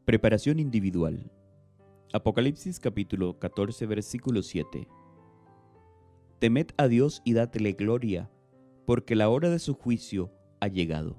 Preparación individual. Apocalipsis capítulo 14, versículo 7. Temed a Dios y dadle gloria, porque la hora de su juicio ha llegado.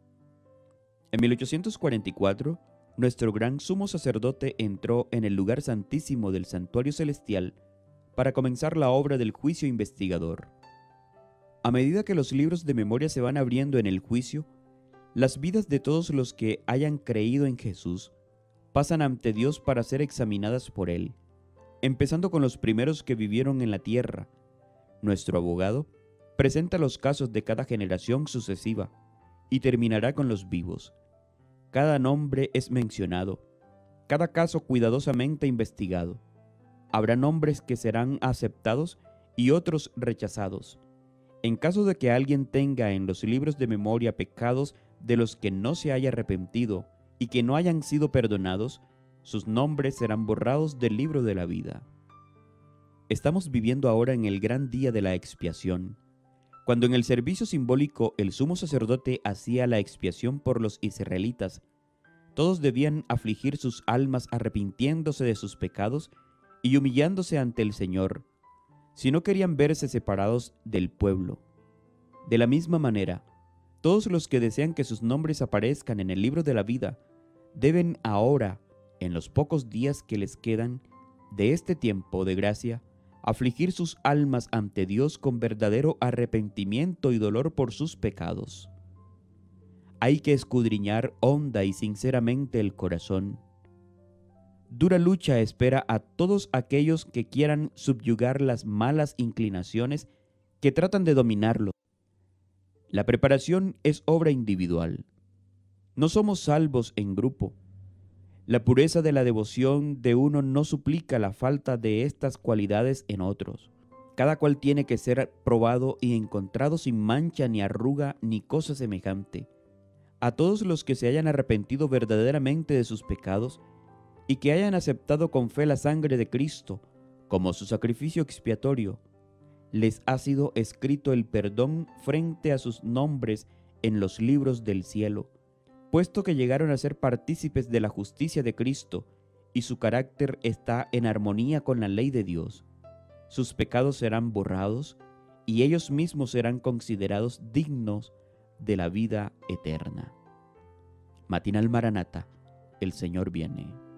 En 1844, nuestro gran sumo sacerdote entró en el lugar santísimo del santuario celestial para comenzar la obra del juicio investigador. A medida que los libros de memoria se van abriendo en el juicio, las vidas de todos los que hayan creído en Jesús pasan ante Dios para ser examinadas por Él, empezando con los primeros que vivieron en la tierra. Nuestro abogado presenta los casos de cada generación sucesiva y terminará con los vivos. Cada nombre es mencionado, cada caso cuidadosamente investigado. Habrá nombres que serán aceptados y otros rechazados. En caso de que alguien tenga en los libros de memoria pecados de los que no se haya arrepentido y que no hayan sido perdonados, sus nombres serán borrados del libro de la vida. Estamos viviendo ahora en el gran día de la expiación, cuando en el servicio simbólico el sumo sacerdote hacía la expiación por los israelitas. Todos debían afligir sus almas arrepintiéndose de sus pecados y humillándose ante el Señor, si no querían verse separados del pueblo. De la misma manera, todos los que desean que sus nombres aparezcan en el libro de la vida deben ahora, en los pocos días que les quedan de este tiempo de gracia, afligir sus almas ante Dios con verdadero arrepentimiento y dolor por sus pecados. Hay que escudriñar honda y sinceramente el corazón. Dura lucha espera a todos aquellos que quieran subyugar las malas inclinaciones que tratan de dominarlo. La preparación es obra individual. No somos salvos en grupo. La pureza de la devoción de uno no suplica la falta de estas cualidades en otros. Cada cual tiene que ser probado y encontrado sin mancha ni arruga ni cosa semejante. A todos los que se hayan arrepentido verdaderamente de sus pecados y que hayan aceptado con fe la sangre de Cristo como su sacrificio expiatorio, les ha sido escrito el perdón frente a sus nombres en los libros del cielo, puesto que llegaron a ser partícipes de la justicia de Cristo y su carácter está en armonía con la ley de Dios. Sus pecados serán borrados y ellos mismos serán considerados dignos de la vida eterna. Matinal Maranata, el Señor viene.